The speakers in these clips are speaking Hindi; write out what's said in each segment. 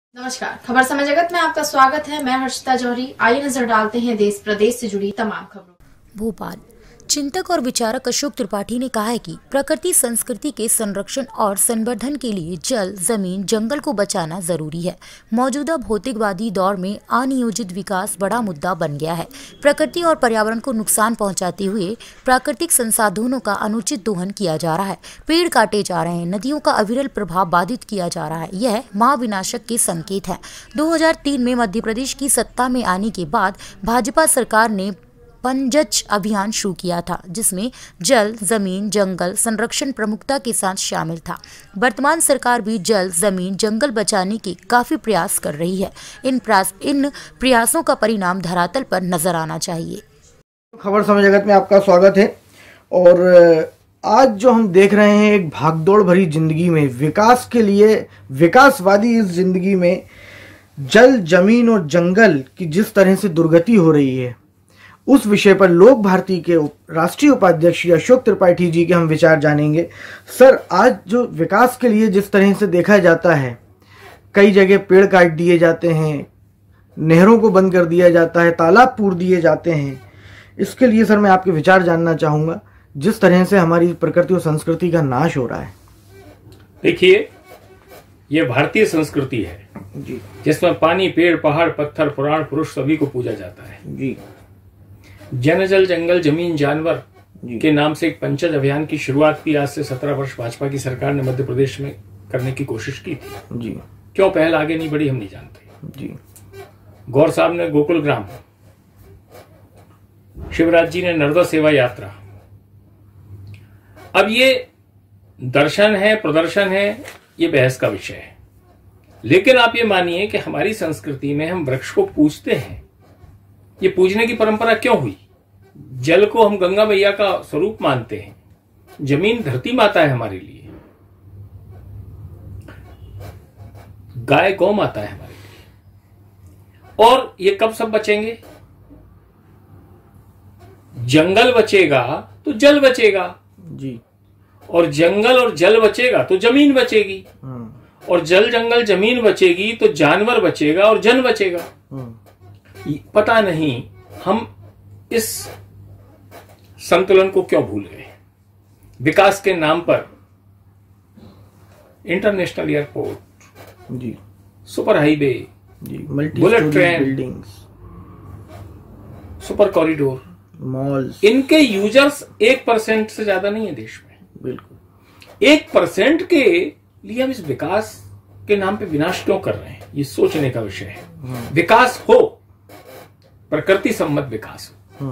नमस्कार, खबर समय जगत में आपका स्वागत है। मैं हर्षिता जौहरी। आइए नजर डालते हैं देश प्रदेश से जुड़ी तमाम खबरों। भोपाल चिंतक और विचारक अशोक त्रिपाठी ने कहा है कि प्रकृति संस्कृति के संरक्षण और संवर्धन के लिए जल, जमीन, जंगल को बचाना जरूरी है। मौजूदा भौतिकवादी दौर में अनियोजित विकास बड़ा मुद्दा बन गया है। प्रकृति और पर्यावरण को नुकसान पहुंचाते हुए प्राकृतिक संसाधनों का अनुचित दोहन किया जा रहा है। पेड़ काटे जा रहे हैं, नदियों का अविरल प्रभाव बाधित किया जा रहा है। यह महाविनाशक के संकेत है। 2003 में मध्य प्रदेश की सत्ता में आने के बाद भाजपा सरकार ने पंजच अभियान शुरू किया था, जिसमें जल, जमीन, जंगल संरक्षण प्रमुखता के साथ शामिल था। वर्तमान सरकार भी जल, जमीन, जंगल बचाने के काफी प्रयास कर रही है। इन प्रयासों का परिणाम धरातल पर नजर आना चाहिए। खबर समय जगत में आपका स्वागत है। और आज जो हम देख रहे हैं, एक भागदौड़ भरी जिंदगी में विकास के लिए, विकासवादी इस जिंदगी में जल, जमीन और जंगल की जिस तरह से दुर्गति हो रही है, उस विषय पर लोक भारती के राष्ट्रीय उपाध्यक्ष अशोक त्रिपाठी जी के हम विचार जानेंगे। सर, आज जो विकास के लिए जिस तरह से देखा जाता है, कई जगह पेड़ काट दिए जाते हैं, नहरों को बंद कर दिया जाता है, तालाब पूर दिए जाते हैं, इसके लिए सर मैं आपके विचार जानना चाहूँगा। जिस तरह से हमारी प्रकृति और संस्कृति का नाश हो रहा है। देखिए, ये भारतीय संस्कृति है जी, जिसमें पानी, पेड़, पहाड़, पत्थर, पुराण, पुरुष सभी को पूजा जाता है जी। जन, जल, जंगल, जमीन, जानवर के नाम से एक पंचज अभियान की शुरुआत की। आज से 17 वर्ष भाजपा की सरकार ने मध्य प्रदेश में करने की कोशिश की थी जी। क्यों पहल आगे नहीं बढ़ी हम नहीं जानते जी। गौर साहब ने गोकुल ग्राम, शिवराज जी ने नर्मदा सेवा यात्रा। अब ये दर्शन है, प्रदर्शन है, ये बहस का विषय है। लेकिन आप ये मानिए कि हमारी संस्कृति में हम वृक्ष को पूजते हैं। ये पूजने की परंपरा क्यों हुई? जल को हम गंगा मैया का स्वरूप मानते हैं, जमीन धरती माता है हमारे लिए, गाय गौ माता है हमारे लिए। और ये कब सब बचेंगे? जंगल बचेगा तो जल बचेगा जी। और जंगल और जल बचेगा तो जमीन बचेगी, और जल, जंगल, जमीन बचेगी तो जानवर बचेगा और जन बचेगा। पता नहीं हम इस संतुलन को क्यों भूल गए। विकास के नाम पर इंटरनेशनल एयरपोर्ट जी, सुपर हाईवे जी, bullet train, buildings, super corridor, malls, इनके यूजर्स 1% से ज्यादा नहीं है देश में। बिल्कुल 1% के लिए हम इस विकास के नाम पे विनाश क्यों कर रहे हैं, ये सोचने का विषय है। विकास हो, प्रकृति सम्मत विकास हो,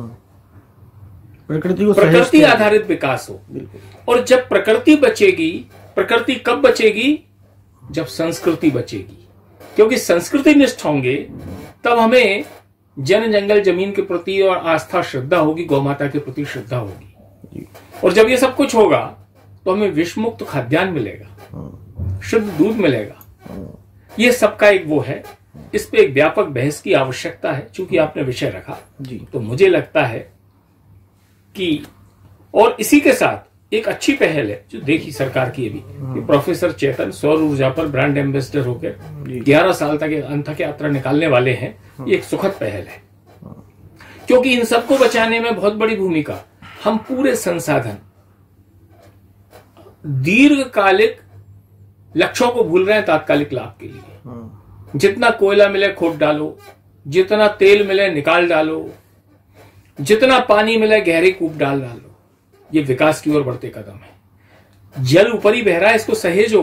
प्रकृति आधारित विकास हो। और जब प्रकृति बचेगी, प्रकृति कब बचेगी? जब संस्कृति बचेगी। क्योंकि संस्कृति निष्ठ होंगे तब हमें जन, जंगल, जमीन के प्रति और आस्था, श्रद्धा होगी, गौ माता के प्रति श्रद्धा होगी। और जब ये सब कुछ होगा तो हमें विषमुक्त खाद्यान्न मिलेगा, शुद्ध दूध मिलेगा। ये सबका एक वो है। इस पे एक व्यापक बहस की आवश्यकता है। चूंकि आपने विषय रखा जी, तो मुझे लगता है कि, और इसी के साथ एक अच्छी पहल है जो देखी सरकार की अभी, कि प्रोफेसर चेतन सौर ऊर्जा पर ब्रांड एम्बेसडर होकर 11 साल तक अंतक यात्रा निकालने वाले हैं। ये एक सुखद पहल है, क्योंकि इन सबको बचाने में बहुत बड़ी भूमिका, हम पूरे संसाधन, दीर्घकालिक लक्ष्यों को भूल रहे हैं तात्कालिक लाभ के लिए। जितना कोयला मिले खोद डालो, जितना तेल मिले निकाल डालो, जितना पानी मिले गहरे कूप डाल डालो। ये विकास की ओर बढ़ते कदम है। जल ऊपर ही बह रहा है, इसको सहेजो।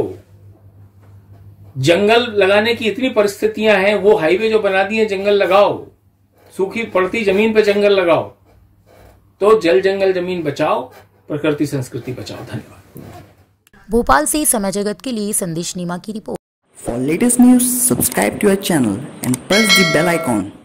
जंगल लगाने की इतनी परिस्थितियां हैं, वो हाईवे जो बना दिए, जंगल लगाओ। सूखी पड़ती जमीन पे जंगल लगाओ। तो जल, जंगल, जमीन बचाओ, प्रकृति संस्कृति बचाओ। धन्यवाद। भोपाल से समय जगत के लिए संदेश नीमा की report. For latest news, subscribe to our channel and press the bell icon.